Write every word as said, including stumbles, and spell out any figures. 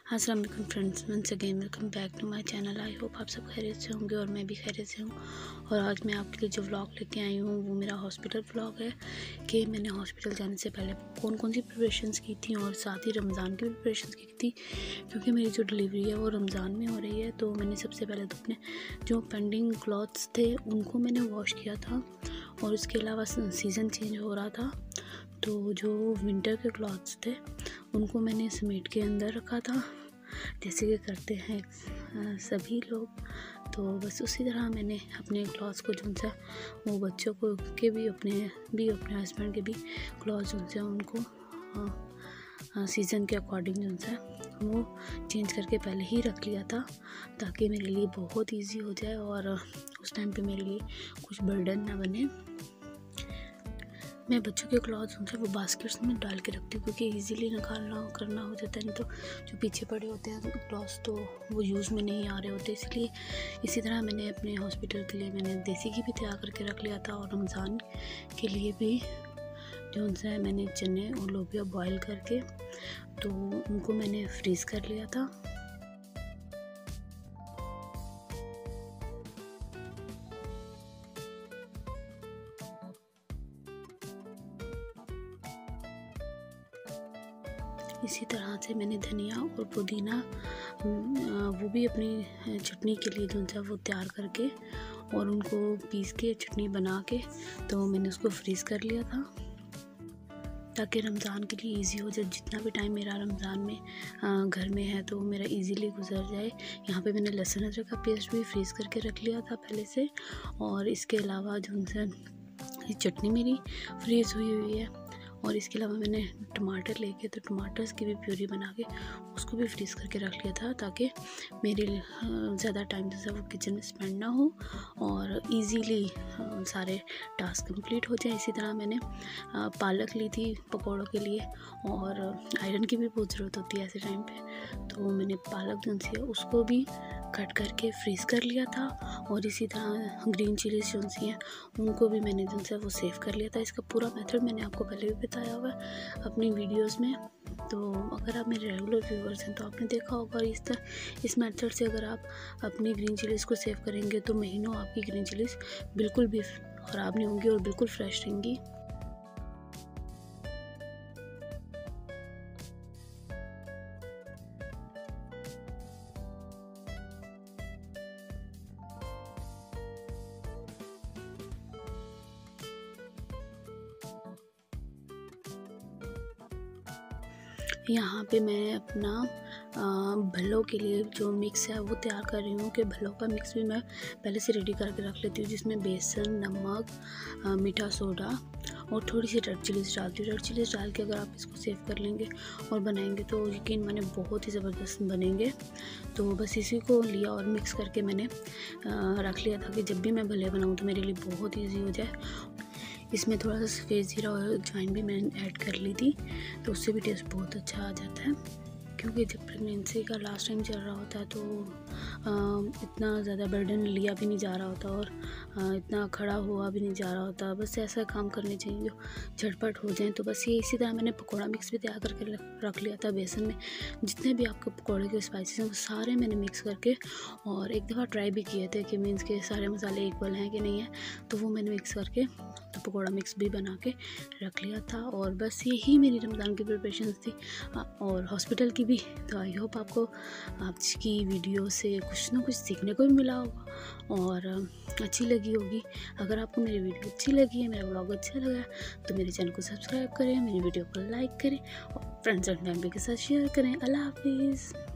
अस्सलाम वालेकुम friends, once again welcome back to my channel. I hope आप सब खैरियत से होंगे और मैं भी खैरियत से हूँ। और आज मैं आपके लिए जो व्लॉग लेके आई हूँ वो मेरा हॉस्पिटल व्लॉग है कि मैंने हॉस्पिटल जाने से पहले कौन कौन सी प्रिपरेशंस की थी और साथ ही रमज़ान की भी प्रिपरेशंस की थी, क्योंकि मेरी जो डिलीवरी है वो रमज़ान में हो रही है। तो मैंने सबसे पहले तो अपने जो पेंडिंग क्लॉथ्स थे उनको मैंने वॉश किया था, और उसके अलावा सीज़न चेंज हो रहा था तो जो विंटर के क्लॉथ्स थे उनको मैंने समेट के अंदर रखा था, जैसे कि करते हैं सभी लोग। तो बस उसी तरह मैंने अपने क्लॉथ्स को जो सा वो बच्चों को के भी अपने भी अपने हस्बैंड के भी क्लॉथ्स जो सा उनको सीज़न के अकॉर्डिंग जो सा वो चेंज करके पहले ही रख लिया था, ताकि मेरे लिए बहुत इजी हो जाए और उस टाइम पे मेरे लिए कुछ बर्डन ना बने। मैं बच्चों के क्लॉथ्स उनसे वो बास्केट्स में डाल के रखती हूँ, क्योंकि इजीली निकालना करना हो जाता है। नहीं तो जो पीछे पड़े होते हैं क्लॉथ्स तो वो यूज़ में नहीं आ रहे होते, इसलिए इसी तरह मैंने अपने हॉस्पिटल के लिए मैंने देसी घी भी तैयार करके रख लिया था, और रमज़ान के लिए भी जो उनसे है मैंने चने और लोबिया बॉयल करके तो उनको मैंने फ्रीज़ कर लिया था। इसी तरह से मैंने धनिया और पुदीना वो भी अपनी चटनी के लिए जो सा वो तैयार करके और उनको पीस के चटनी बना के तो मैंने उसको फ्रीज़ कर लिया था, ताकि रमज़ान के लिए इजी हो जाए। जितना भी टाइम मेरा रमज़ान में घर में है तो वो मेरा इजीली गुजर जाए। यहाँ पे मैंने लहसुन अदरक का पेस्ट भी फ्रीज़ करके रख लिया था पहले से, और इसके अलावा जो उनसे चटनी मेरी फ्रीज़ हुई हुई है। और इसके अलावा मैंने टमाटर लेके तो टमाटर्स की भी प्यूरी बना के उसको भी फ्रीज़ करके रख लिया था, ताकि मेरे ज़्यादा टाइम जैसा वो किचन में स्पेंड ना हो और इजीली सारे टास्क कंप्लीट हो जाए। इसी तरह मैंने पालक ली थी पकौड़ों के लिए, और आयरन की भी बहुत ज़रूरत होती है ऐसे टाइम पे, तो मैंने पालक जो सी है उसको भी कट करके फ्रीज़ कर लिया था। और इसी तरह ग्रीन चिलीज जो सी हैं उनको भी मैंने जो सा वो सेव कर लिया था। इसका पूरा मेथड मैंने आपको पहले भी बताया हुआ है अपनी वीडियोस में, तो अगर आप मेरे रेगुलर व्यूअर्स हैं तो आपने देखा होगा। इस तरह इस मेथड से अगर आप अपनी ग्रीन चिलीज़ को सेव करेंगे तो महीनों आपकी ग्रीन चिलीज़ बिल्कुल भी ख़राब नहीं होंगी और बिल्कुल फ्रेश रहेंगी। यहाँ पे मैं अपना भल्लों के लिए जो मिक्स है वो तैयार कर रही हूँ, कि भल्लों का मिक्स भी मैं पहले से रेडी करके रख लेती हूँ, जिसमें बेसन, नमक, मीठा सोडा और थोड़ी सी रेड चिलीज डालती हूँ। रेड चिलीज डाल के अगर आप इसको सेव कर लेंगे और बनाएंगे तो यकीन माने बहुत ही ज़बरदस्त बनेंगे। तो बस इसी को लिया और मिक्स करके मैंने रख लिया था कि जब भी मैं भल्ले बनाऊँ तो मेरे लिए बहुत ईजी हो जाए। इसमें थोड़ा सा सफ़ेद ज़ीरा और अजवाइन भी मैंने ऐड कर ली थी, तो उससे भी टेस्ट बहुत अच्छा आ जाता है। क्योंकि जब प्रेगनेंसी का लास्ट टाइम चल रहा होता है तो आ, इतना ज़्यादा बर्डन लिया भी नहीं जा रहा होता और आ, इतना खड़ा हुआ भी नहीं जा रहा होता। बस ऐसा काम करने चाहिए जो झटपट हो जाए। तो बस ये इसी तरह मैंने पकौड़ा मिक्स भी तैयार करके रख लिया था। बेसन में जितने भी आपके पकौड़े के स्पाइसेस हैं वो सारे मैंने मिक्स करके और एक दफ़ा ट्राई भी किए थे कि मीन्स के सारे मसाले इक्वल हैं कि नहीं है, तो वो मैंने मिक्स करके तो पकौड़ा मिक्स भी बना के रख लिया था। और बस यही मेरी रमज़ान की प्रिपरेशन थी और हॉस्पिटल की भी। तो आई होप आपको आज की वीडियो से कुछ ना कुछ सीखने को भी मिला होगा और अच्छी लगी होगी। अगर आपको मेरी वीडियो अच्छी लगी है, मेरा ब्लॉग अच्छा लगा तो मेरे चैनल को सब्सक्राइब करें, मेरी वीडियो को लाइक करें और फ्रेंड्स एंड फैमिली के साथ शेयर करें। अल्लाह हाफिज़।